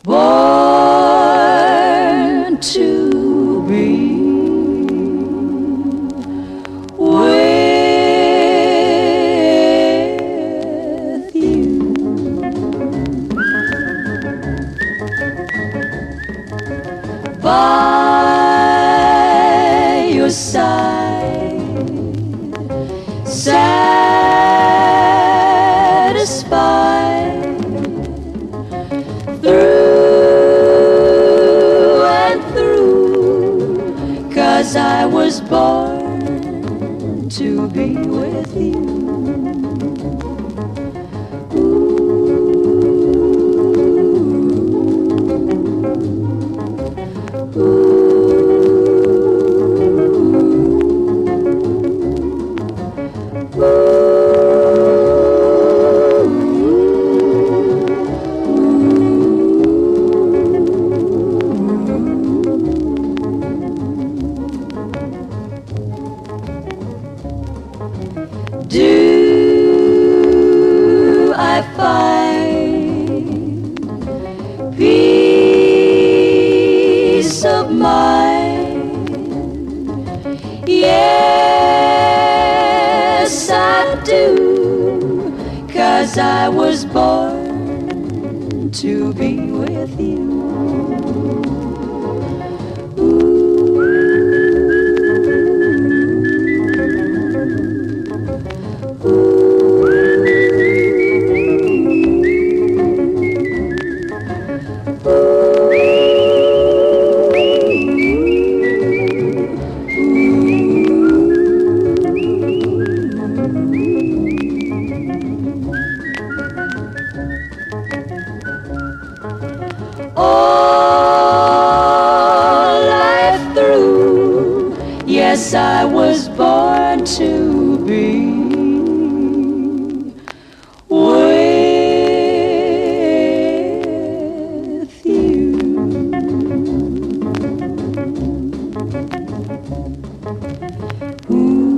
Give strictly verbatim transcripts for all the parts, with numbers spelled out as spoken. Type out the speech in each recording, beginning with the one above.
born to be with you, by your side, satisfied through and through, 'cause I was born to be with you. Do I find peace of mind? Yes, I do, 'cause I was born to be with you. All life through, yes, I was born to be with you. Ooh.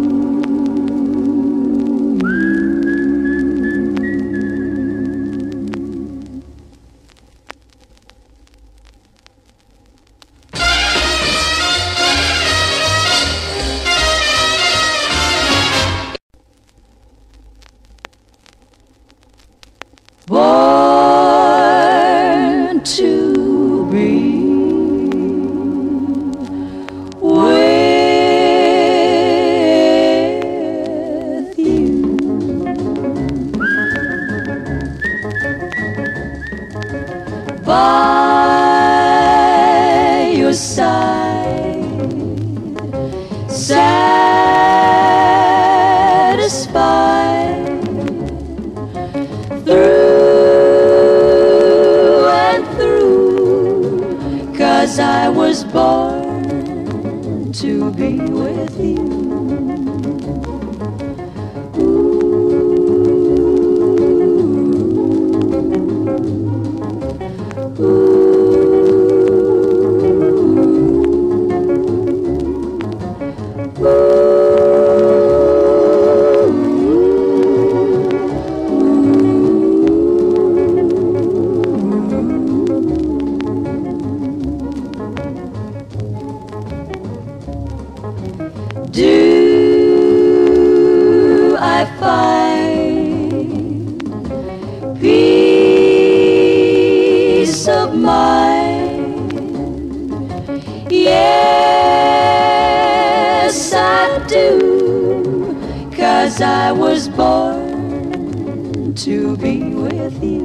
Born to be with you, by your side, satisfied through and through, 'cause I was born to be with you. Do I find peace of mind? Yes, I do, 'cause I was born to be with you.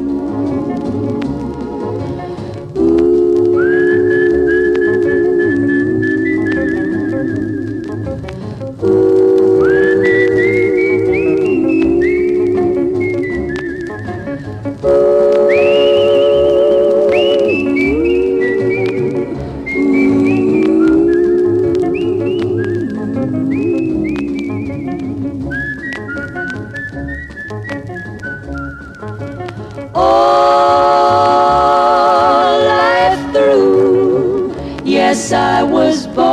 All life through, yes, I was born